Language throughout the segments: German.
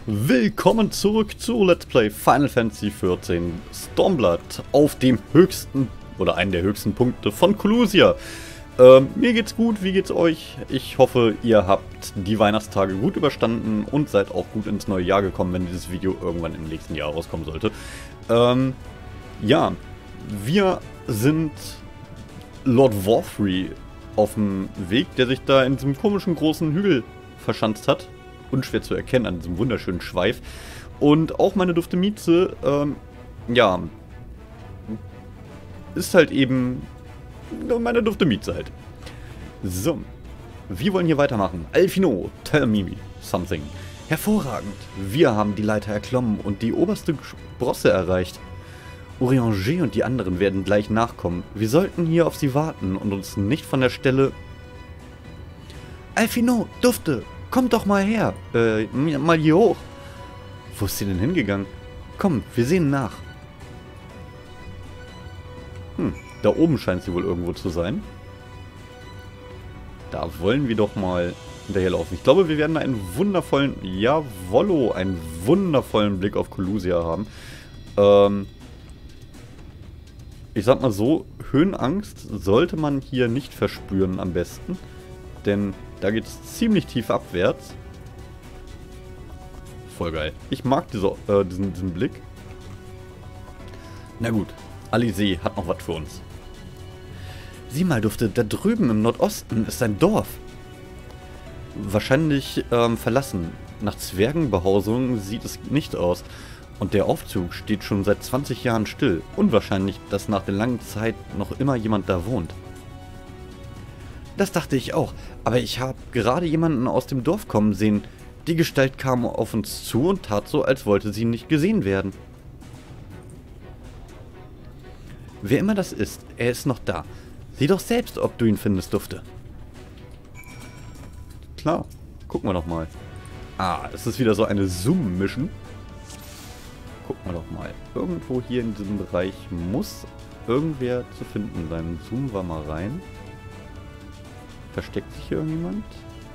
Willkommen zurück zu Let's Play Final Fantasy XIV Stormblood auf dem höchsten oder einen der höchsten Punkte von Colusia. Mir geht's gut, wie geht's euch? Ich hoffe, ihr habt die Weihnachtstage gut überstanden und seid auch gut ins neue Jahr gekommen, wenn dieses Video irgendwann im nächsten Jahr rauskommen sollte. Ja, wir sind Lord Warfrey auf dem Weg, der sich da in diesem komischen großen Hügel verschanzt hat. Unschwer zu erkennen an diesem wunderschönen Schweif. Und auch meine dufte Mieze, ja, ist halt eben meine dufte Mieze halt. So, wir wollen hier weitermachen. Alphino, tell me something. Hervorragend. Wir haben die Leiter erklommen und die oberste Sprosse erreicht. Urianger und die anderen werden gleich nachkommen. Wir sollten hier auf sie warten und uns nicht von der Stelle... Alphino, Dufte! Kommt doch mal her. Mal hier hoch. Wo ist sie denn hingegangen? Komm, wir sehen nach. Da oben scheint sie wohl irgendwo zu sein. Da wollen wir doch mal hinterherlaufen. Ich glaube, wir werden da einen wundervollen, jawollo, einen wundervollen Blick auf Colusia haben. Ich sag mal so, Höhenangst sollte man hier nicht verspüren am besten. Denn da geht es ziemlich tief abwärts. Voll geil. Ich mag diesen Blick. Na gut, Alizé hat noch was für uns. Sieh mal, Dufte, da drüben im Nordosten ist ein Dorf. Wahrscheinlich verlassen. Nach Zwergenbehausung sieht es nicht aus. Und der Aufzug steht schon seit 20 Jahren still. Unwahrscheinlich, dass nach der langen Zeit noch immer jemand da wohnt. Das dachte ich auch, aber ich habe gerade jemanden aus dem Dorf kommen sehen. Die Gestalt kam auf uns zu und tat so, als wollte sie nicht gesehen werden. Wer immer das ist, er ist noch da. Sieh doch selbst, ob du ihn findest, Dufte. Klar, gucken wir doch mal. Ah, es ist wieder so eine Zoom-Mission. Gucken wir doch mal. Irgendwo hier in diesem Bereich muss irgendwer zu finden sein. Zoomen wir mal rein. Versteckt sich hier irgendjemand?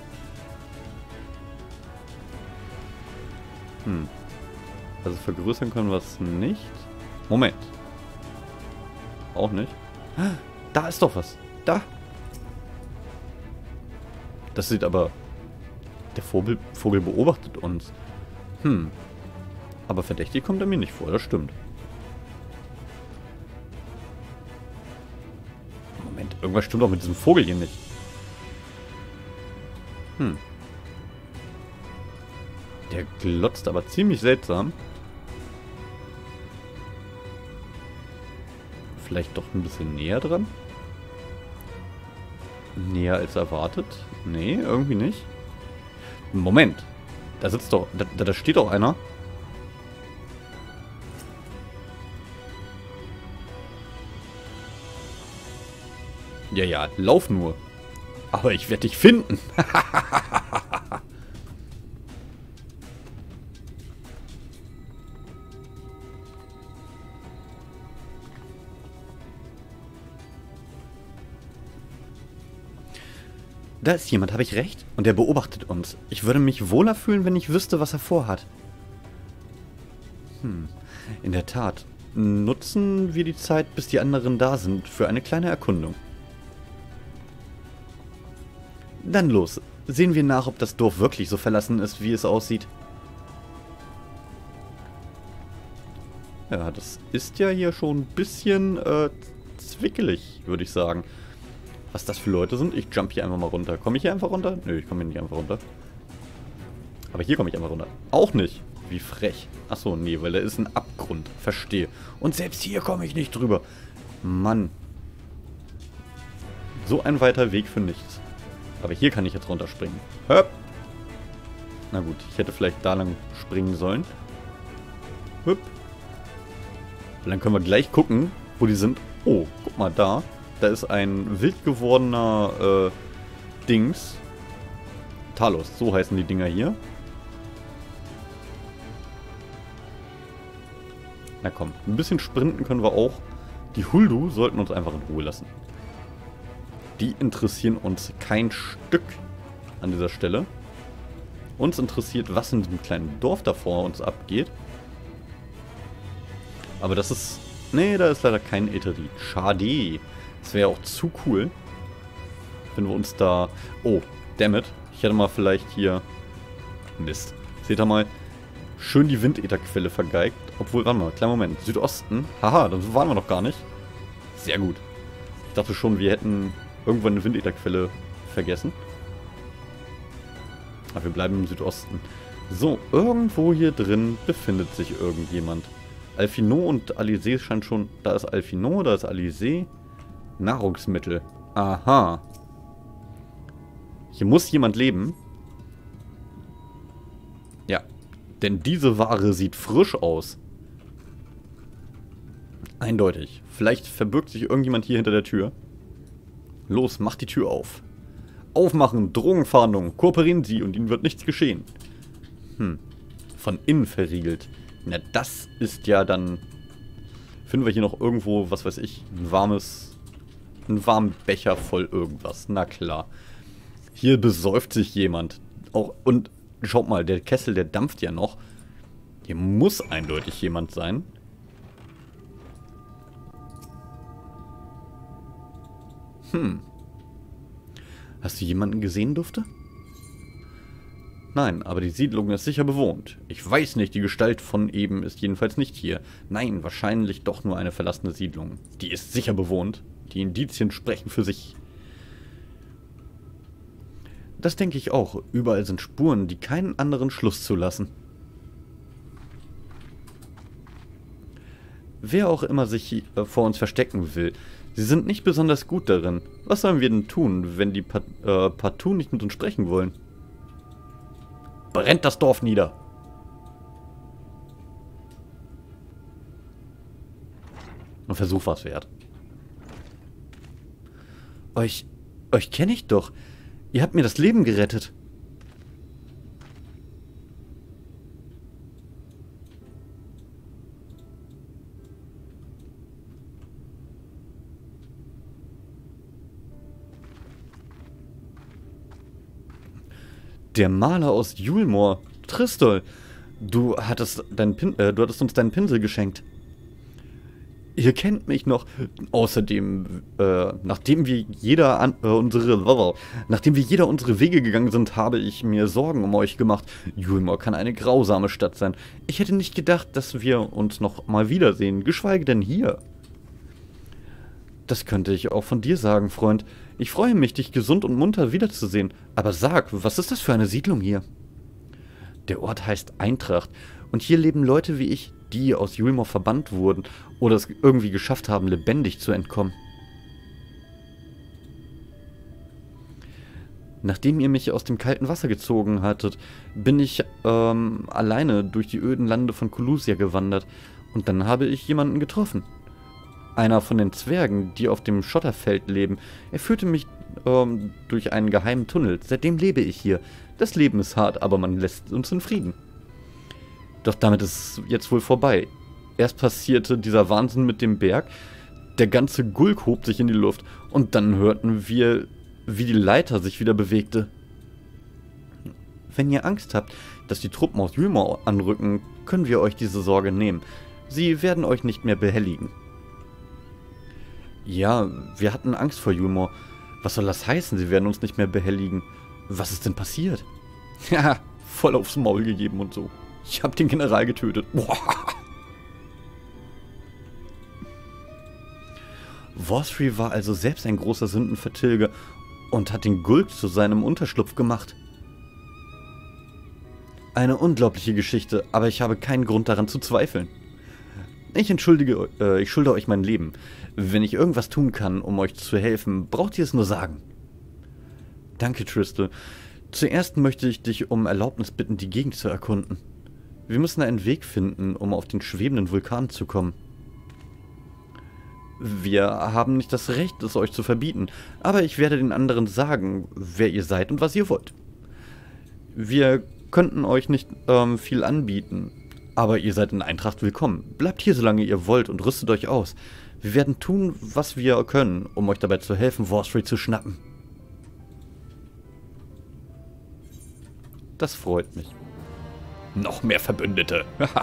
Also vergrößern können wir es nicht. Moment. Auch nicht. Da ist doch was. Da. Das sieht aber... Der Vogel beobachtet uns. Aber verdächtig kommt er mir nicht vor, das stimmt. Moment, irgendwas stimmt auch mit diesem Vogel hier nicht. Der glotzt aber ziemlich seltsam. Vielleicht doch ein bisschen näher dran? Näher als erwartet? Nee, irgendwie nicht. Moment. Da sitzt doch... Da steht doch einer. Ja, lauf nur. Aber ich werde dich finden. Da ist jemand, habe ich recht? Und der beobachtet uns. Ich würde mich wohler fühlen, wenn ich wüsste, was er vorhat. In der Tat. Nutzen wir die Zeit, bis die anderen da sind, für eine kleine Erkundung. Dann los. Sehen wir nach, ob das Dorf wirklich so verlassen ist, wie es aussieht. Ja, das ist ja hier schon ein bisschen zwickelig, würde ich sagen. Was das für Leute sind? Ich jump hier einfach mal runter. Komme ich hier einfach runter? Nö, ich komme hier nicht einfach runter. Aber hier komme ich einfach runter. Auch nicht. Wie frech. Achso, nee, weil da ist ein Abgrund. Verstehe. Und selbst hier komme ich nicht drüber. Mann. So ein weiter Weg für nichts. Aber hier kann ich jetzt runterspringen. Höp. Na gut, ich hätte vielleicht da lang springen sollen. Hüpp. Und dann können wir gleich gucken, wo die sind. Oh, guck mal da. Da ist ein wild gewordener Dings. Talos, so heißen die Dinger hier. Na komm, ein bisschen sprinten können wir auch. Die Huldu sollten uns einfach in Ruhe lassen. Die interessieren uns kein Stück an dieser Stelle. Uns interessiert, was in diesem kleinen Dorf da vor uns abgeht. Aber das ist... Nee, da ist leider kein Ätherite. Schade. Das wäre auch zu cool, wenn wir uns da... Oh, dammit. Ich hätte mal vielleicht hier... Mist. Seht ihr mal, schön die Windätherquelle vergeigt. Obwohl, warte mal, kleinen Moment. Südosten. Haha, dann waren wir noch gar nicht. Sehr gut. Ich dachte schon, wir hätten irgendwann eine Windätherquelle vergessen. Aber wir bleiben im Südosten. So, irgendwo hier drin befindet sich irgendjemand. Alphino und Alizé scheint schon... Da ist Alphino, da ist Alizé. Nahrungsmittel. Aha. Hier muss jemand leben. Ja. Denn diese Ware sieht frisch aus. Eindeutig. Vielleicht verbirgt sich irgendjemand hier hinter der Tür. Los, macht die Tür auf. Aufmachen, Drogenfahndung, kooperieren Sie und Ihnen wird nichts geschehen. Von innen verriegelt. Na, das ist ja dann... Finden wir hier noch irgendwo, was weiß ich, ein warmen Becher voll irgendwas. Na klar. Hier besäuft sich jemand. Auch, und schaut mal, der Kessel, der dampft ja noch. Hier muss eindeutig jemand sein. Hast du jemanden gesehen, Dufte? Nein, aber die Siedlung ist sicher bewohnt. Ich weiß nicht, die Gestalt von eben ist jedenfalls nicht hier. Nein, wahrscheinlich doch nur eine verlassene Siedlung. Die ist sicher bewohnt. Die Indizien sprechen für sich. Das denke ich auch. Überall sind Spuren, die keinen anderen Schluss zulassen. Wer auch immer sich vor uns verstecken will, sie sind nicht besonders gut darin. Was sollen wir denn tun, wenn die partout nicht mit uns sprechen wollen? Brennt das Dorf nieder! Ein Versuch war's wert. Euch kenne ich doch. Ihr habt mir das Leben gerettet. Der Maler aus Julmore, Tristol. Du hattest uns deinen Pinsel geschenkt. Ihr kennt mich noch. Außerdem, nachdem wir jeder unsere Wege gegangen sind, habe ich mir Sorgen um euch gemacht. Julmore kann eine grausame Stadt sein. Ich hätte nicht gedacht, dass wir uns noch mal wiedersehen, geschweige denn hier. Das könnte ich auch von dir sagen, Freund. Ich freue mich, dich gesund und munter wiederzusehen. Aber sag, was ist das für eine Siedlung hier? Der Ort heißt Eintracht. Und hier leben Leute wie ich, die aus Julmore verbannt wurden oder es irgendwie geschafft haben, lebendig zu entkommen. Nachdem ihr mich aus dem kalten Wasser gezogen hattet, bin ich alleine durch die öden Lande von Colusia gewandert. Und dann habe ich jemanden getroffen. Einer von den Zwergen, die auf dem Schotterfeld leben. Er führte mich durch einen geheimen Tunnel. Seitdem lebe ich hier. Das Leben ist hart, aber man lässt uns in Frieden. Doch damit ist es jetzt wohl vorbei. Erst passierte dieser Wahnsinn mit dem Berg. Der ganze Gulk hob sich in die Luft. Und dann hörten wir, wie die Leiter sich wieder bewegte. Wenn ihr Angst habt, dass die Truppen aus Julmore anrücken, können wir euch diese Sorge nehmen. Sie werden euch nicht mehr behelligen. Ja, wir hatten Angst vor Julmore. Was soll das heißen? Sie werden uns nicht mehr behelligen. Was ist denn passiert? Ja, voll aufs Maul gegeben und so. Ich habe den General getötet. Boah. Vorsri war also selbst ein großer Sündenvertilger und hat den Gulk zu seinem Unterschlupf gemacht. Eine unglaubliche Geschichte, aber ich habe keinen Grund daran zu zweifeln. Ich schulde euch mein Leben. Wenn ich irgendwas tun kann, um euch zu helfen, braucht ihr es nur sagen. Danke, Tristol. Zuerst möchte ich dich um Erlaubnis bitten, die Gegend zu erkunden. Wir müssen einen Weg finden, um auf den schwebenden Vulkan zu kommen. Wir haben nicht das Recht, es euch zu verbieten, aber ich werde den anderen sagen, wer ihr seid und was ihr wollt. Wir könnten euch nicht viel anbieten, aber ihr seid in Eintracht willkommen. Bleibt hier, solange ihr wollt und rüstet euch aus. Wir werden tun, was wir können, um euch dabei zu helfen, Vorsri zu schnappen. Das freut mich. Noch mehr Verbündete.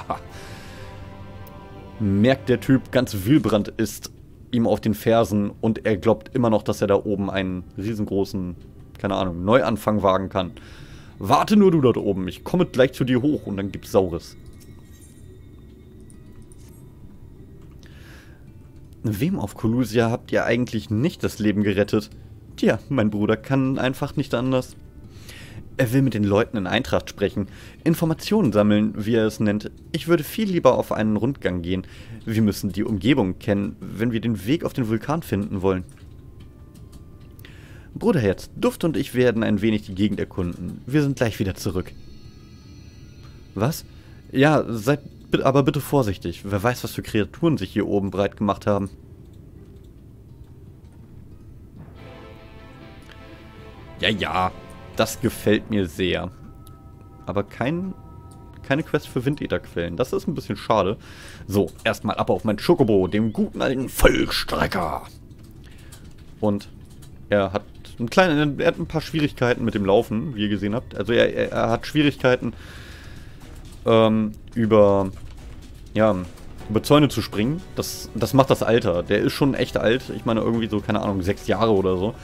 Merkt der Typ ganz Wühlbrand ist ihm auf den Fersen und er glaubt immer noch, dass er da oben einen riesengroßen, keine Ahnung, Neuanfang wagen kann. Warte nur du dort oben, ich komme gleich zu dir hoch und dann gibt's Saures. Wem auf Colusia habt ihr eigentlich nicht das Leben gerettet? Tja, mein Bruder kann einfach nicht anders. Er will mit den Leuten in Eintracht sprechen, Informationen sammeln, wie er es nennt. Ich würde viel lieber auf einen Rundgang gehen. Wir müssen die Umgebung kennen, wenn wir den Weg auf den Vulkan finden wollen. Bruderherz, Duft und ich werden ein wenig die Gegend erkunden. Wir sind gleich wieder zurück. Was? Ja, seid aber bitte vorsichtig. Wer weiß, was für Kreaturen sich hier oben breit gemacht haben. Ja, ja. Das gefällt mir sehr. Aber keine Quest für Windätherquellen. Das ist ein bisschen schade. So, erstmal ab auf mein Chocobo, dem guten alten Vollstrecker. Und er hat ein paar Schwierigkeiten mit dem Laufen, wie ihr gesehen habt. Also er hat Schwierigkeiten über Zäune zu springen. Das macht das Alter. Der ist schon echt alt. Ich meine irgendwie so, keine Ahnung, 6 Jahre oder so.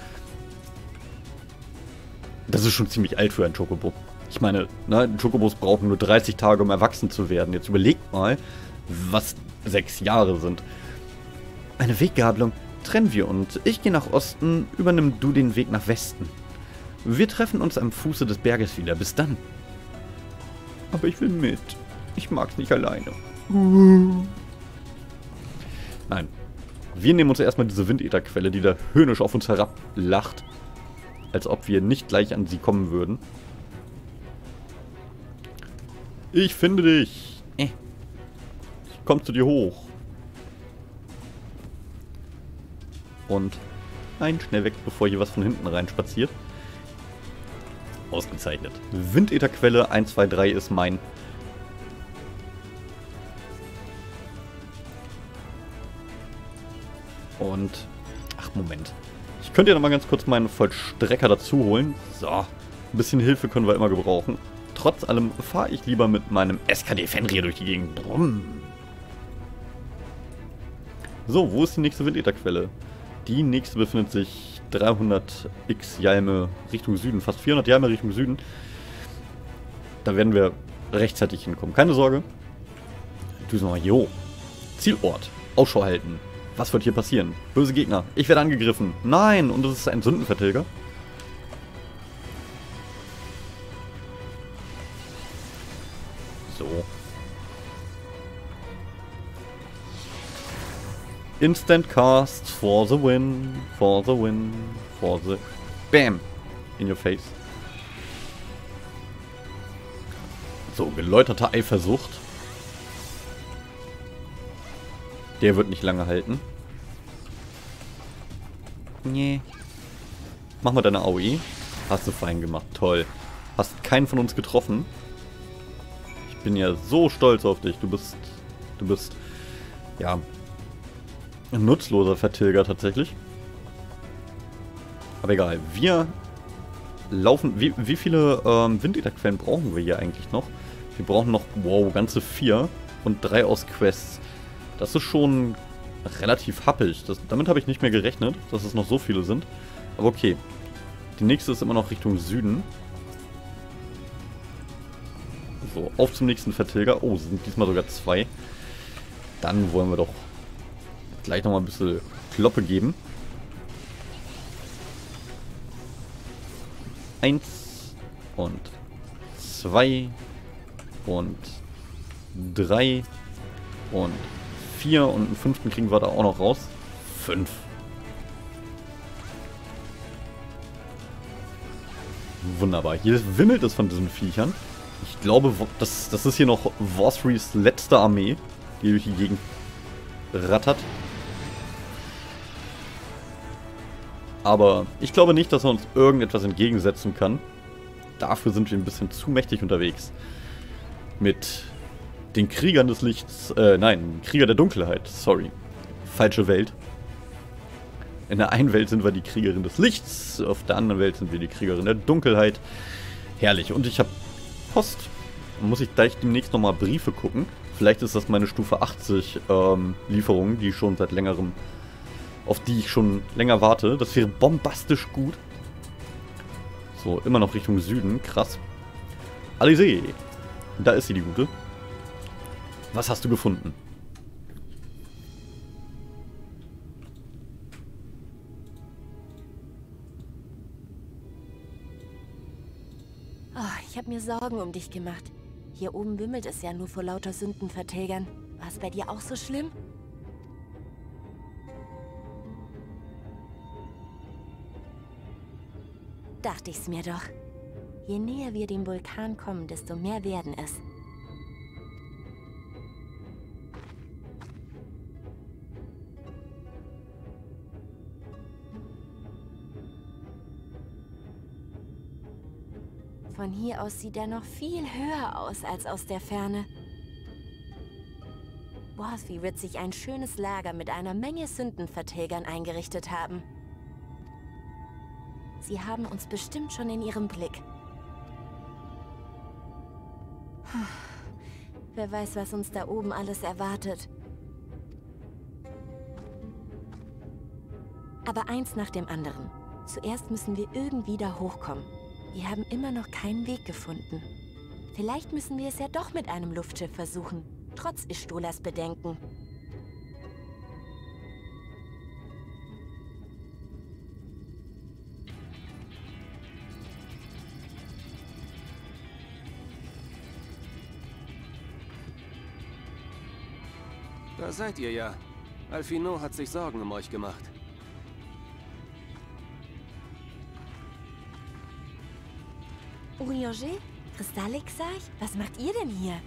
Das ist schon ziemlich alt für einen Chocobo. Ich meine, ne, Chocobos brauchen nur 30 Tage, um erwachsen zu werden. Jetzt überlegt mal, was 6 Jahre sind. Eine Weggabelung. Trennen wir und ich gehe nach Osten, übernimm du den Weg nach Westen. Wir treffen uns am Fuße des Berges wieder. Bis dann. Aber ich will mit. Ich mag's nicht alleine. Nein. Wir nehmen uns erstmal diese Windätherquelle, die da höhnisch auf uns herablacht. Als ob wir nicht gleich an sie kommen würden. Ich finde dich. Ich komm zu dir hoch. Und nein, schnell weg, bevor hier was von hinten rein spaziert. Ausgezeichnet. Windätherquelle 1, 2, 3 ist mein. Und ach, Moment. Ich könnte ja noch mal ganz kurz meinen Vollstrecker dazu holen. So, ein bisschen Hilfe können wir immer gebrauchen. Trotz allem fahre ich lieber mit meinem SKD Fenrir durch die Gegend. Brumm. So, wo ist die nächste Windätherquelle? Die nächste befindet sich 300x Jalme Richtung Süden, fast 400 Jalme Richtung Süden. Da werden wir rechtzeitig hinkommen. Keine Sorge. Düsen wir mal hier hoch. Zielort. Ausschau halten. Was wird hier passieren? Böse Gegner. Ich werde angegriffen. Nein, und es ist ein Sündenvertilger. So. Instant Cast for the win. For the win. For the... Bam! In your face. So, geläuterte Eifersucht. Der wird nicht lange halten. Nee. Mach mal deine AOE. Hast du fein gemacht. Toll. Hast keinen von uns getroffen. Ich bin ja so stolz auf dich. Du bist, ja, ein nutzloser Vertilger tatsächlich. Aber egal. Wir laufen... Wie viele Windätherquellen brauchen wir hier eigentlich noch? Wir brauchen noch, wow, ganze 4 und 3 aus Quests. Das ist schon relativ happig. Damit habe ich nicht mehr gerechnet, dass es noch so viele sind. Aber okay. Die nächste ist immer noch Richtung Süden. So, auf zum nächsten Vertilger. Oh, es sind diesmal sogar 2. Dann wollen wir doch gleich nochmal ein bisschen Kloppe geben. 1 und 2 und 3 und 4 und einen 5. kriegen wir da auch noch raus. 5. Wunderbar. Hier wimmelt es von diesen Viechern. Ich glaube, das ist hier noch Vorsrys letzte Armee, die durch die Gegend rattert. Aber ich glaube nicht, dass er uns irgendetwas entgegensetzen kann. Dafür sind wir ein bisschen zu mächtig unterwegs. Mit den Kriegern des Lichts, nein, Krieger der Dunkelheit, sorry. Falsche Welt. In der einen Welt sind wir die Kriegerin des Lichts, auf der anderen Welt sind wir die Kriegerin der Dunkelheit. Herrlich. Und ich habe Post. Muss ich gleich demnächst nochmal Briefe gucken. Vielleicht ist das meine Stufe 80 Lieferung, die schon seit längerem, auf die ich schon länger warte. Das wäre bombastisch gut. So, immer noch Richtung Süden. Krass. Alizé. Da ist sie, die gute. Was hast du gefunden? Oh, ich habe mir Sorgen um dich gemacht. Hier oben wimmelt es ja nur vor lauter Sündenvertilgern. War es bei dir auch so schlimm? Dachte ich's mir doch. Je näher wir dem Vulkan kommen, desto mehr werden es. Von hier aus sieht er noch viel höher aus als aus der Ferne. Worthy wird sich ein schönes Lager mit einer Menge Sündenvertilgern eingerichtet haben. Sie haben uns bestimmt schon in ihrem Blick. Wer weiß, was uns da oben alles erwartet. Aber eins nach dem anderen. Zuerst müssen wir irgendwie da hochkommen. Wir haben immer noch keinen Weg gefunden. Vielleicht müssen wir es ja doch mit einem Luftschiff versuchen, trotz Y'shtolas Bedenken. Da seid ihr ja. Alphinaud hat sich Sorgen um euch gemacht. Urianger? Kristallexarch? Was macht ihr denn hier?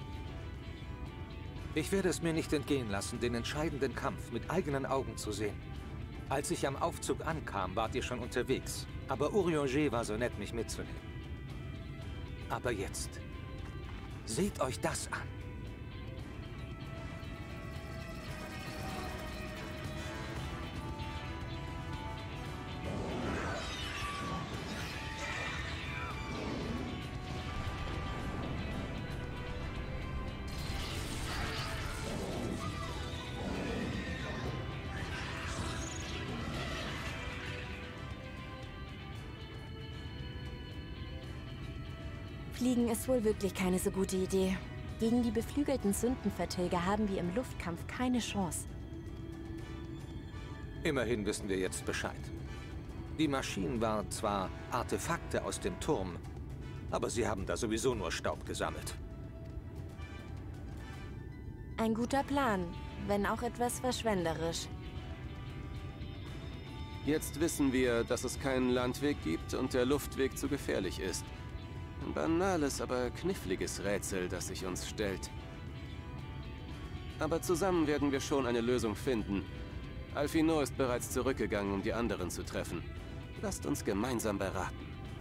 Ich werde es mir nicht entgehen lassen, den entscheidenden Kampf mit eigenen Augen zu sehen. Als ich am Aufzug ankam, wart ihr schon unterwegs. Aber Urianger war so nett, mich mitzunehmen. Aber jetzt, seht euch das an. Fliegen ist wohl wirklich keine so gute Idee. Gegen die beflügelten Sündenvertilger haben wir im Luftkampf keine Chance. Immerhin wissen wir jetzt Bescheid. Die Maschinen waren zwar Artefakte aus dem Turm, aber sie haben da sowieso nur Staub gesammelt. Ein guter Plan, wenn auch etwas verschwenderisch. Jetzt wissen wir, dass es keinen Landweg gibt und der Luftweg zu gefährlich ist. Ein banales, aber kniffliges Rätsel, das sich uns stellt. Aber zusammen werden wir schon eine Lösung finden. Alphinaud ist bereits zurückgegangen, um die anderen zu treffen. Lasst uns gemeinsam beraten.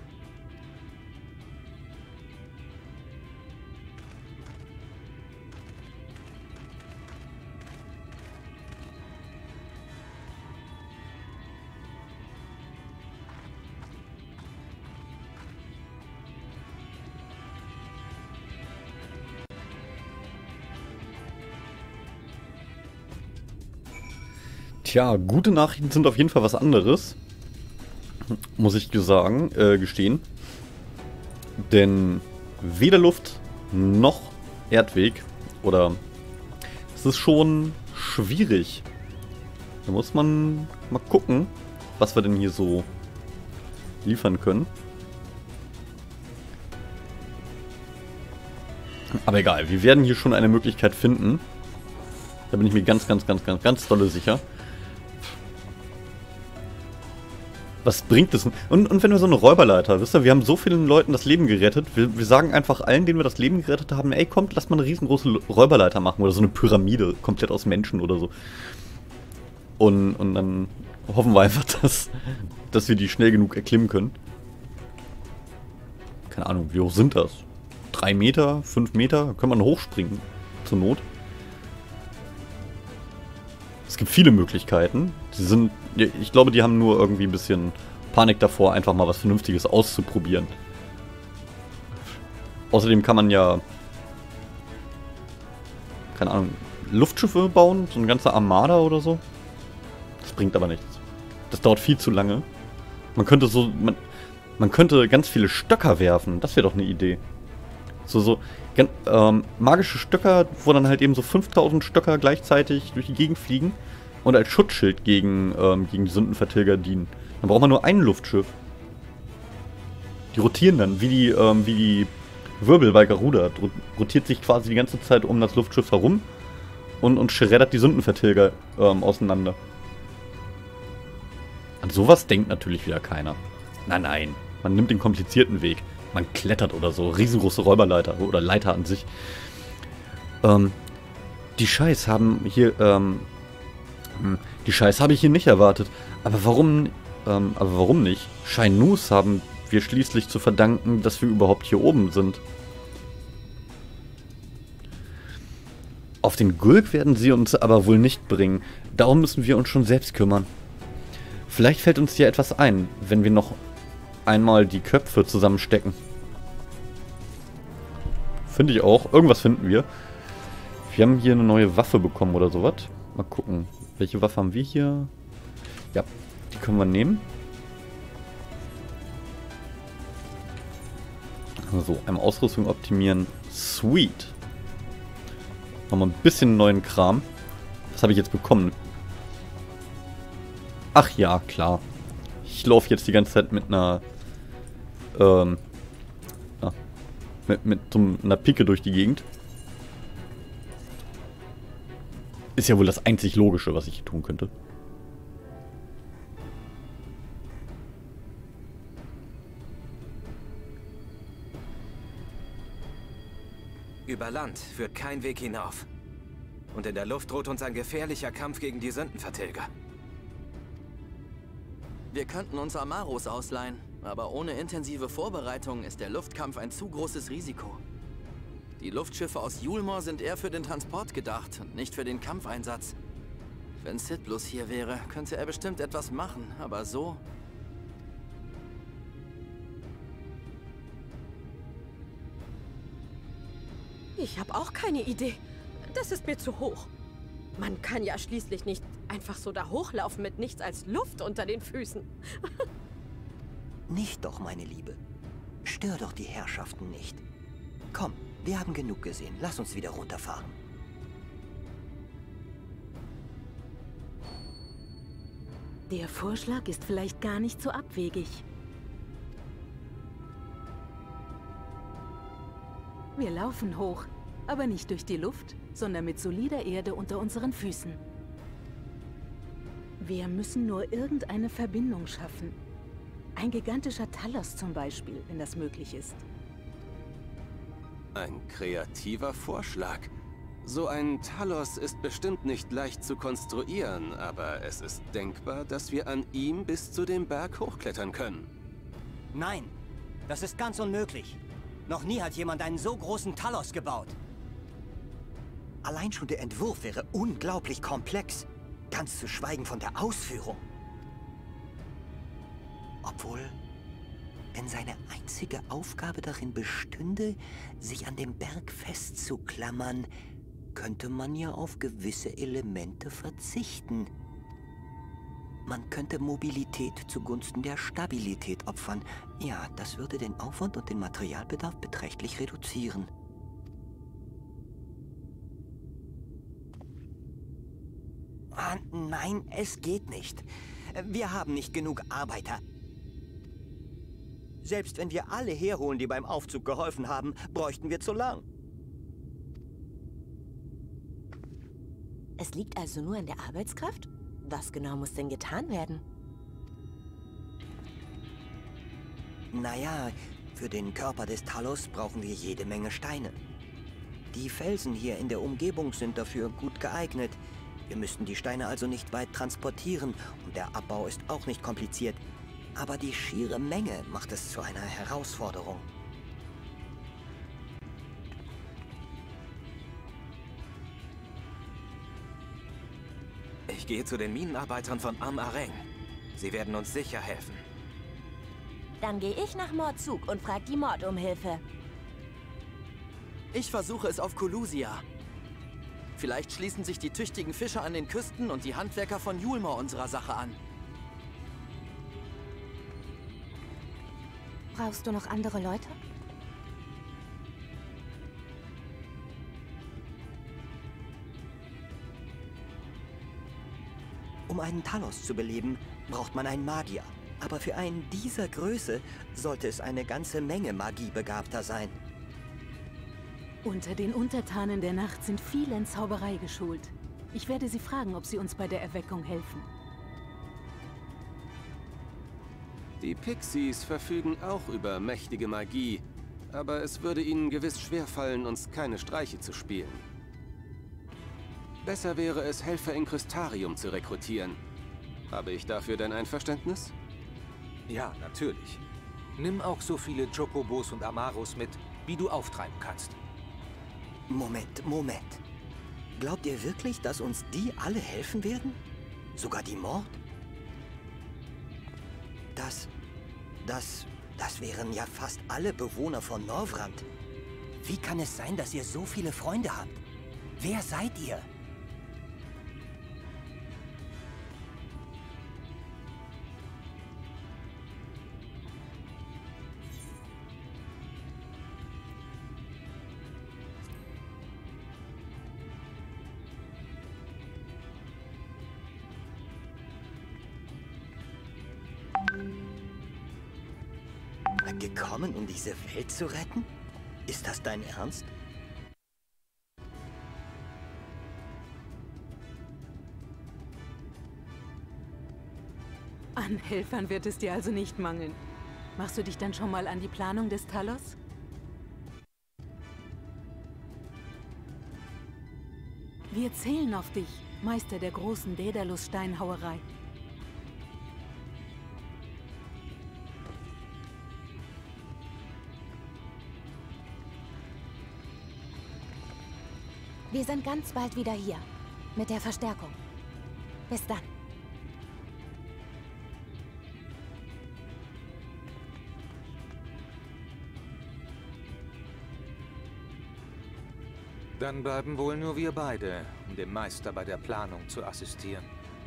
Tja, gute Nachrichten sind auf jeden Fall was anderes. Muss ich gestehen. Denn weder Luft noch Erdweg. Oder es ist schon schwierig. Da muss man mal gucken, was wir denn hier so liefern können. Aber egal, wir werden hier schon eine Möglichkeit finden. Da bin ich mir ganz dolle sicher. Was bringt es? Und wenn wir so eine Räuberleiter, wisst ihr, wir haben so vielen Leuten das Leben gerettet. Wir sagen einfach allen, denen wir das Leben gerettet haben, ey, kommt, lass mal eine riesengroße Räuberleiter machen. Oder so eine Pyramide, komplett aus Menschen oder so. Und dann hoffen wir einfach, dass wir die schnell genug erklimmen können. Keine Ahnung, wie hoch sind das? 3 Meter? 5 Meter? Da kann man hochspringen, zur Not. Es gibt viele Möglichkeiten. Ich glaube, die haben nur irgendwie ein bisschen Panik davor, einfach mal was Vernünftiges auszuprobieren. Außerdem kann man ja, keine Ahnung, Luftschiffe bauen, so eine ganze Armada oder so. Das bringt aber nichts. Das dauert viel zu lange. Man könnte man könnte ganz viele Stöcker werfen. Das wäre doch eine Idee. Magische Stöcker, wo dann halt eben so 5000 Stöcker gleichzeitig durch die Gegend fliegen und als Schutzschild gegen die Sündenvertilger dienen. Dann braucht man nur ein Luftschiff. Die rotieren dann, wie die Wirbel bei Garuda. Rotiert sich quasi die ganze Zeit um das Luftschiff herum und schreddert die Sündenvertilger auseinander. An sowas denkt natürlich wieder keiner. Nein. Man nimmt den komplizierten Weg. Man klettert oder so. Riesengroße Räuberleiter oder Leiter an sich. Die Scheiß haben hier, die Scheiß habe ich hier nicht erwartet. Aber warum nicht? Shinus haben wir schließlich zu verdanken, dass wir überhaupt hier oben sind. Auf den Gulk werden sie uns aber wohl nicht bringen. Darum müssen wir uns schon selbst kümmern. Vielleicht fällt uns hier etwas ein, wenn wir noch einmal die Köpfe zusammenstecken. Finde ich auch. Irgendwas finden wir. Wir haben hier eine neue Waffe bekommen oder sowas. Mal gucken. Welche Waffe haben wir hier? Ja, die können wir nehmen. So, einmal Ausrüstung optimieren. Sweet. Nochmal ein bisschen neuen Kram. Was habe ich jetzt bekommen? Ach ja, klar. Ich laufe jetzt die ganze Zeit mit einer mit so einer Picke durch die Gegend. Ist ja wohl das einzig Logische, was ich hier tun könnte. Über Land führt kein Weg hinauf. Und in der Luft droht uns ein gefährlicher Kampf gegen die Sündenvertilger. Wir könnten uns Amaros ausleihen, aber ohne intensive Vorbereitung ist der Luftkampf ein zu großes Risiko. Die Luftschiffe aus Yulmor sind eher für den Transport gedacht und nicht für den Kampfeinsatz. Wenn Sid bloß hier wäre, könnte er bestimmt etwas machen, aber so... Ich habe auch keine Idee. Das ist mir zu hoch. Man kann ja schließlich nicht einfach so da hochlaufen mit nichts als Luft unter den Füßen. Nicht doch, meine Liebe. Stör doch die Herrschaften nicht. Komm, wir haben genug gesehen. Lass uns wieder runterfahren. Der Vorschlag ist vielleicht gar nicht so abwegig. Wir laufen hoch, aber nicht durch die Luft, sondern mit solider Erde unter unseren Füßen. Wir müssen nur irgendeine Verbindung schaffen. Ein gigantischer Talos zum Beispiel, wenn das möglich ist. Ein kreativer Vorschlag. So ein Talos ist bestimmt nicht leicht zu konstruieren, aber es ist denkbar, dass wir an ihm bis zu dem Berg hochklettern können. Nein, das ist ganz unmöglich. Noch nie hat jemand einen so großen Talos gebaut. Allein schon der Entwurf wäre unglaublich komplex. Ganz zu schweigen von der Ausführung. Obwohl, wenn seine einzige Aufgabe darin bestünde, sich an dem Berg festzuklammern, könnte man ja auf gewisse Elemente verzichten. Man könnte Mobilität zugunsten der Stabilität opfern. Ja, das würde den Aufwand und den Materialbedarf beträchtlich reduzieren. Ah, nein, es geht nicht. Wir haben nicht genug Arbeiter. Selbst wenn wir alle herholen, die beim Aufzug geholfen haben, bräuchten wir zu lang. Es liegt also nur an der Arbeitskraft? Was genau muss denn getan werden? Naja, für den Körper des Talos brauchen wir jede Menge Steine. Die Felsen hier in der Umgebung sind dafür gut geeignet. Wir müssten die Steine also nicht weit transportieren und der Abbau ist auch nicht kompliziert. Aber die schiere Menge macht es zu einer Herausforderung. Ich gehe zu den Minenarbeitern von Am Areng. Sie werden uns sicher helfen. Dann gehe ich nach Mordzug und frage die Mord um Hilfe. Ich versuche es auf Colusia. Vielleicht schließen sich die tüchtigen Fischer an den Küsten und die Handwerker von Yulmor unserer Sache an. Brauchst du noch andere Leute? Um einen Talos zu beleben, braucht man einen Magier. Aber für einen dieser Größe sollte es eine ganze Menge Magiebegabter sein. Unter den Untertanen der Nacht sind viele in Zauberei geschult. Ich werde sie fragen, ob sie uns bei der Erweckung helfen. Die Pixies verfügen auch über mächtige Magie, aber es würde ihnen gewiss schwerfallen, uns keine Streiche zu spielen. Besser wäre es, Helfer in Crystarium zu rekrutieren. Habe ich dafür dein Einverständnis? Ja, natürlich. Nimm auch so viele Chocobos und Amaros mit, wie du auftreiben kannst. Moment. Glaubt ihr wirklich, dass uns die alle helfen werden? Sogar die Mord? Das wären ja fast alle Bewohner von Norvrand. Wie kann es sein, dass ihr so viele Freunde habt? Wer seid ihr? Gekommen, um diese Welt zu retten? Ist das dein Ernst? An Helfern wird es dir also nicht mangeln. Machst du dich dann schon mal an die Planung des Talos? Wir zählen auf dich, Meister der großen Daedalus-Steinhauerei. Wir sind ganz bald wieder hier. Mit der Verstärkung. Bis dann. Dann bleiben wohl nur wir beide, um dem Meister bei der Planung zu assistieren.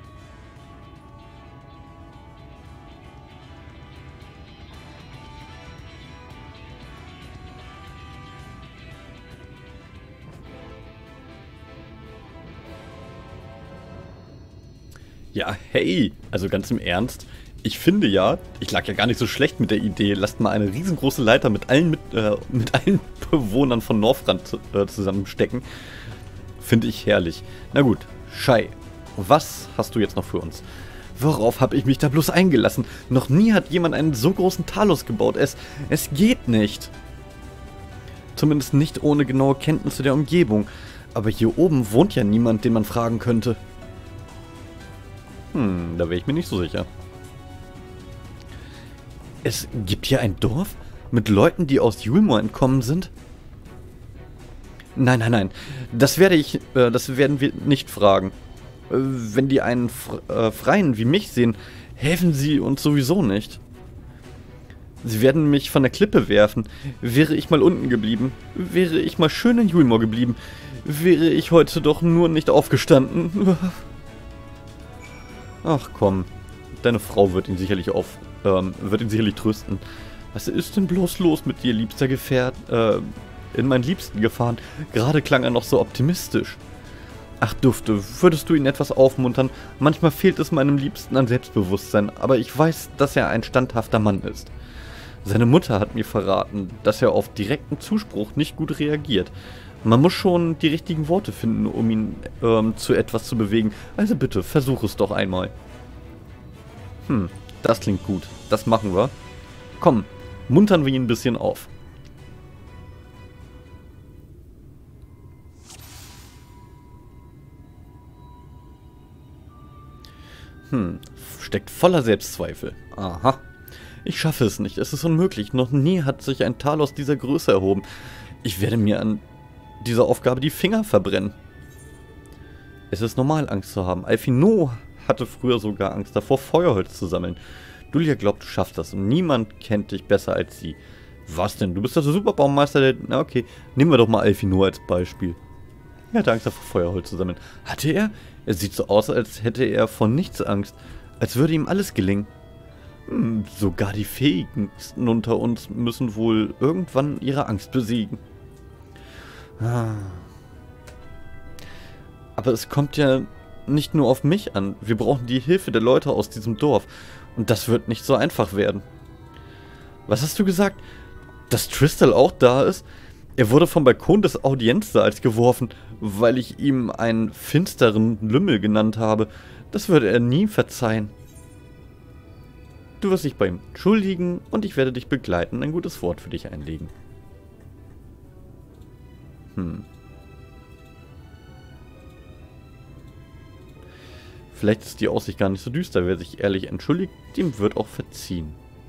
Ja, hey, also ganz im Ernst, ich finde ja, ich lag ja gar nicht so schlecht mit der Idee, lasst mal eine riesengroße Leiter mit allen Bewohnern von Norvrand zusammenstecken. Finde ich herrlich. Na gut, Shai, was hast du jetzt noch für uns? Worauf habe ich mich da bloß eingelassen? Noch nie hat jemand einen so großen Talos gebaut. Es geht nicht. Zumindest nicht ohne genaue Kenntnisse der Umgebung. Aber hier oben wohnt ja niemand, den man fragen könnte. Da wäre ich mir nicht so sicher. Es gibt hier ein Dorf mit Leuten, die aus Yulmor entkommen sind? Nein. Das werden wir nicht fragen. Wenn die einen Freien wie mich sehen, helfen sie uns sowieso nicht. Sie werden mich von der Klippe werfen. Wäre ich mal unten geblieben, wäre ich mal schön in Yulmor geblieben, wäre ich heute doch nur nicht aufgestanden. Ach komm, deine Frau wird ihn sicherlich trösten. Was ist denn bloß los mit dir, liebster Gefährt? In meinen Liebsten gefahren. Gerade klang er noch so optimistisch. Ach Dufte, würdest du ihn etwas aufmuntern? Manchmal fehlt es meinem Liebsten an Selbstbewusstsein, aber ich weiß, dass er ein standhafter Mann ist. Seine Mutter hat mir verraten, dass er auf direkten Zuspruch nicht gut reagiert. Man muss schon die richtigen Worte finden, um ihn zu etwas zu bewegen. Also bitte, versuch es doch einmal. Das klingt gut. Das machen wir. Komm, muntern wir ihn ein bisschen auf. Steckt voller Selbstzweifel. Aha. Ich schaffe es nicht. Es ist unmöglich. Noch nie hat sich ein Talos dieser Größe erhoben. Ich werde mir an dieser Aufgabe die Finger verbrennen. Es ist normal, Angst zu haben. Alphinaud hatte früher sogar Angst davor, Feuerholz zu sammeln. Dulia glaubt, du schaffst das und niemand kennt dich besser als sie. Was denn? Du bist doch der Superbaumeister, der... Na okay, nehmen wir doch mal Alfino als Beispiel. Er hatte Angst davor, Feuerholz zu sammeln. Hatte er? Er sieht so aus, als hätte er vor nichts Angst. Als würde ihm alles gelingen. Sogar die Fähigsten unter uns müssen wohl irgendwann ihre Angst besiegen. Aber es kommt ja nicht nur auf mich an. Wir brauchen die Hilfe der Leute aus diesem Dorf. Und das wird nicht so einfach werden. Was hast du gesagt? Dass Tristal auch da ist? Er wurde vom Balkon des Audienzsaals geworfen, weil ich ihm einen finsteren Lümmel genannt habe. Das würde er nie verzeihen. Du wirst dich bei ihm entschuldigen und ich werde dich begleiten, ein gutes Wort für dich einlegen. Vielleicht ist die Aussicht gar nicht so düster. Wer sich ehrlich entschuldigt, dem wird auch verziehen.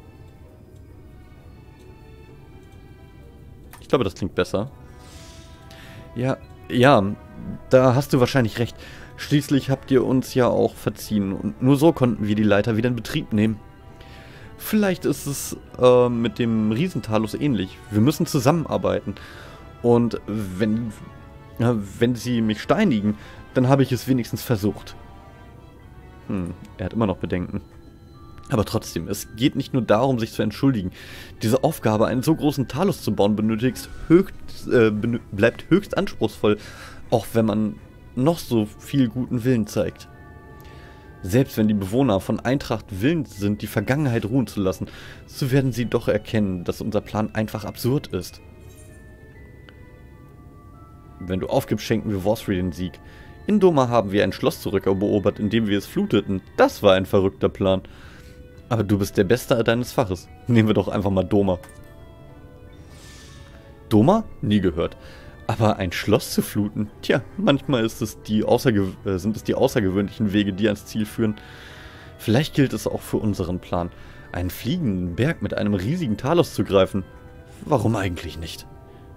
Ich glaube, das klingt besser. Ja, da hast du wahrscheinlich recht. Schließlich habt ihr uns ja auch verziehen und nur so konnten wir die Leiter wieder in Betrieb nehmen. Vielleicht ist es mit dem Riesentalus ähnlich. Wir müssen zusammenarbeiten. Und wenn sie mich steinigen, dann habe ich es wenigstens versucht. Er hat immer noch Bedenken. Aber trotzdem, es geht nicht nur darum, sich zu entschuldigen. Diese Aufgabe, einen so großen Talus zu bauen, bleibt höchst anspruchsvoll, auch wenn man noch so viel guten Willen zeigt. Selbst wenn die Bewohner von Eintracht willens sind, die Vergangenheit ruhen zu lassen, so werden sie doch erkennen, dass unser Plan einfach absurd ist. Wenn du aufgibst, schenken wir Vorsri den Sieg. In Doma haben wir ein Schloss zurückerobert, indem wir es fluteten. Das war ein verrückter Plan. Aber du bist der Beste deines Faches. Nehmen wir doch einfach mal Doma. Doma? Nie gehört. Aber ein Schloss zu fluten? Tja, manchmal sind es die außergewöhnlichen Wege, die ans Ziel führen. Vielleicht gilt es auch für unseren Plan, einen fliegenden Berg mit einem riesigen Talos zu greifen. Warum eigentlich nicht?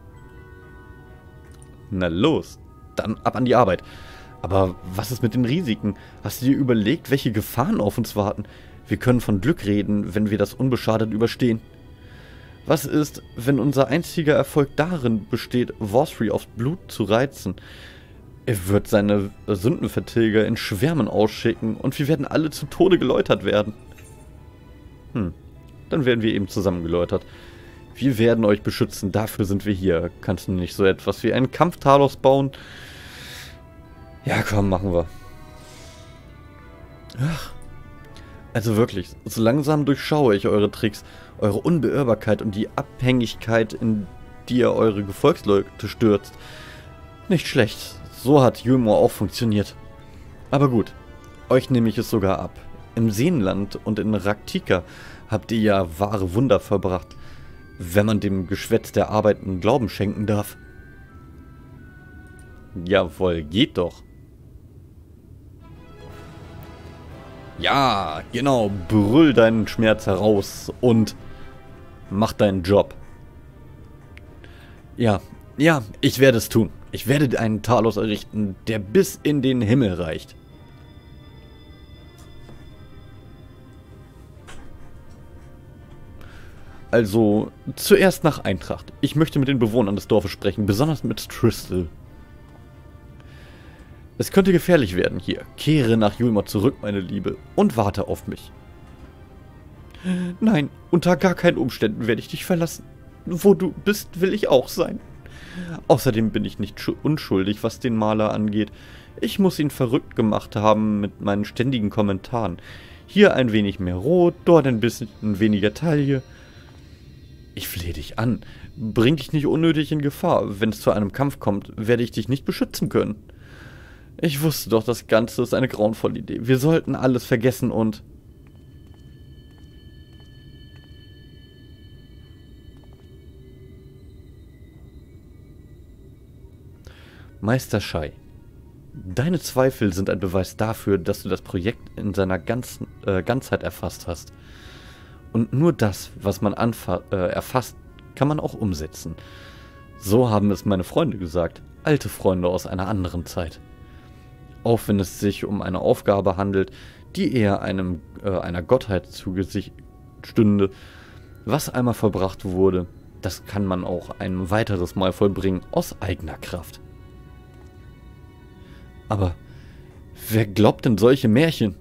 Na los, dann ab an die Arbeit. Aber was ist mit den Risiken? Hast du dir überlegt, welche Gefahren auf uns warten? Wir können von Glück reden, wenn wir das unbeschadet überstehen. Was ist, wenn unser einziger Erfolg darin besteht, Vorsri aufs Blut zu reizen? Er wird seine Sündenvertilger in Schwärmen ausschicken und wir werden alle zu Tode geläutert werden. Dann werden wir eben zusammengeläutert. Wir werden euch beschützen, dafür sind wir hier. Kannst du nicht so etwas wie einen Kampftalos bauen? Ja, komm, machen wir. Ach. Also wirklich, so langsam durchschaue ich eure Tricks, eure Unbeirrbarkeit und die Abhängigkeit, in die ihr eure Gefolgsleute stürzt. Nicht schlecht, so hat Yulmor auch funktioniert. Aber gut, euch nehme ich es sogar ab. Im Seenland und in Raktika habt ihr ja wahre Wunder verbracht, wenn man dem Geschwätz der Arbeiten Glauben schenken darf. Jawohl, geht doch. Ja, genau, brüll deinen Schmerz heraus und mach deinen Job. Ja, ich werde es tun. Ich werde einen Talos errichten, der bis in den Himmel reicht. Also, zuerst nach Eintracht. Ich möchte mit den Bewohnern des Dorfes sprechen, besonders mit Tristal. Es könnte gefährlich werden hier. Kehre nach Yulmor zurück, meine Liebe, und warte auf mich. Nein, unter gar keinen Umständen werde ich dich verlassen. Wo du bist, will ich auch sein. Außerdem bin ich nicht unschuldig, was den Maler angeht. Ich muss ihn verrückt gemacht haben mit meinen ständigen Kommentaren. Hier ein wenig mehr Rot, dort ein bisschen weniger Taille. Ich flehe dich an. Bring dich nicht unnötig in Gefahr. Wenn es zu einem Kampf kommt, werde ich dich nicht beschützen können. Ich wusste doch, das Ganze ist eine grauenvolle Idee. Wir sollten alles vergessen und... Meister Shai, deine Zweifel sind ein Beweis dafür, dass du das Projekt in seiner Ganzheit erfasst hast. Und nur das, was man erfasst, kann man auch umsetzen. So haben es meine Freunde gesagt, alte Freunde aus einer anderen Zeit. Auch wenn es sich um eine Aufgabe handelt, die eher einer Gottheit zu Gesicht stünde, was einmal verbracht wurde, das kann man auch ein weiteres Mal vollbringen, aus eigener Kraft. Aber wer glaubt denn solche Märchen?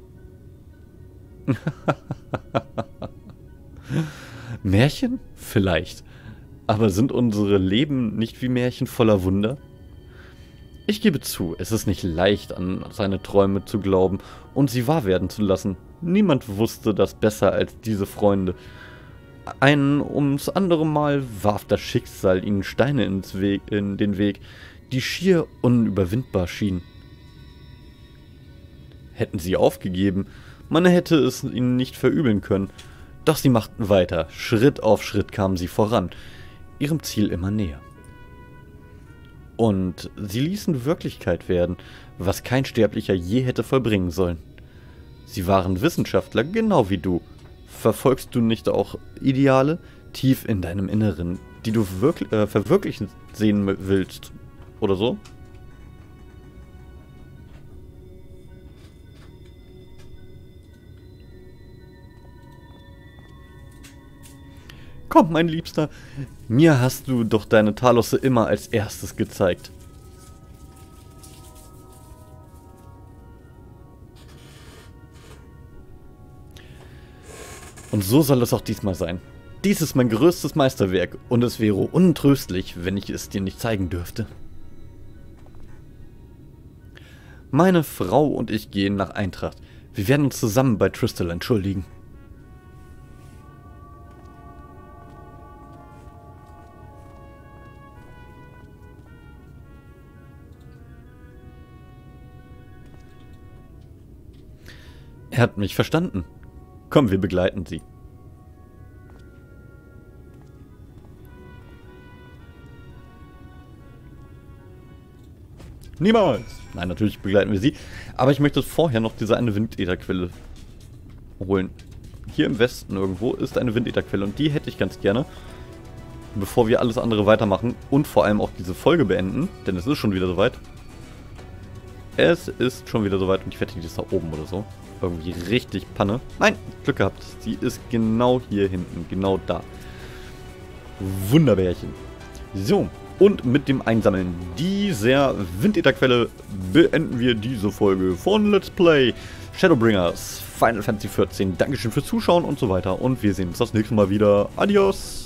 Märchen? Vielleicht. Aber sind unsere Leben nicht wie Märchen voller Wunder? Ich gebe zu, es ist nicht leicht, an seine Träume zu glauben und sie wahr werden zu lassen. Niemand wusste das besser als diese Freunde. Ein ums andere Mal warf das Schicksal ihnen Steine in den Weg, die schier unüberwindbar schienen. Hätten sie aufgegeben, man hätte es ihnen nicht verübeln können. Doch sie machten weiter, Schritt auf Schritt kamen sie voran, ihrem Ziel immer näher. Und sie ließen Wirklichkeit werden, was kein Sterblicher je hätte vollbringen sollen. Sie waren Wissenschaftler, genau wie du. Verfolgst du nicht auch Ideale tief in deinem Inneren, die du verwirklichen sehen willst? Oder so? Komm, mein Liebster, mir hast du doch deine Talosse immer als erstes gezeigt. Und so soll es auch diesmal sein. Dies ist mein größtes Meisterwerk und es wäre untröstlich, wenn ich es dir nicht zeigen dürfte. Meine Frau und ich gehen nach Eintracht. Wir werden uns zusammen bei Trystal entschuldigen. Er hat mich verstanden. Komm, wir begleiten sie. Niemals! Nein, natürlich begleiten wir sie. Aber ich möchte vorher noch diese eine Windätherquelle holen. Hier im Westen irgendwo ist eine Windätherquelle und die hätte ich ganz gerne. Bevor wir alles andere weitermachen und vor allem auch diese Folge beenden. Denn es ist schon wieder soweit. Es ist schon wieder soweit und ich wette, die ist da oben oder so. Irgendwie richtig Panne. Nein, Glück gehabt. Sie ist genau hier hinten. Genau da. Wunderbärchen. So, und mit dem Einsammeln dieser Windätherquelle beenden wir diese Folge von Let's Play Shadowbringers Final Fantasy XIV. Dankeschön fürs Zuschauen und so weiter. Und wir sehen uns das nächste Mal wieder. Adios.